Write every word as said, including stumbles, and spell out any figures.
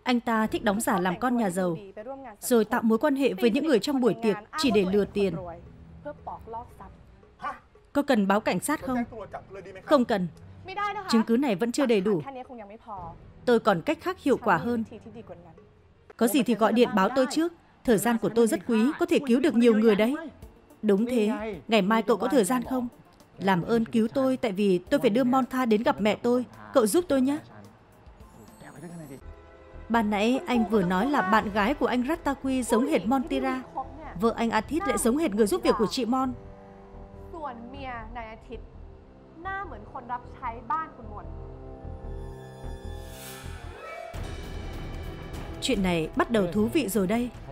Anh ta thích đóng giả làm con nhà giàu, rồi tạo mối quan hệ với những người trong buổi tiệc chỉ để lừa tiền. Có cần báo cảnh sát không? Không cần. Chứng cứ này vẫn chưa đầy đủ. Tôi còn cách khác hiệu quả hơn. Có gì thì gọi điện báo tôi trước. Thời gian của tôi rất quý, có thể cứu được nhiều người đấy. Đúng thế, ngày mai cậu có thời gian không? Làm ơn cứu tôi, tại vì tôi phải đưa Montha đến gặp mẹ tôi. Cậu giúp tôi nhé. Ban nãy anh vừa nói là bạn gái của anh Rattaqui giống hệt Montira. Vợ anh Athit lại giống hệt người giúp việc của chị Mon. Chuyện này bắt đầu thú vị rồi đây.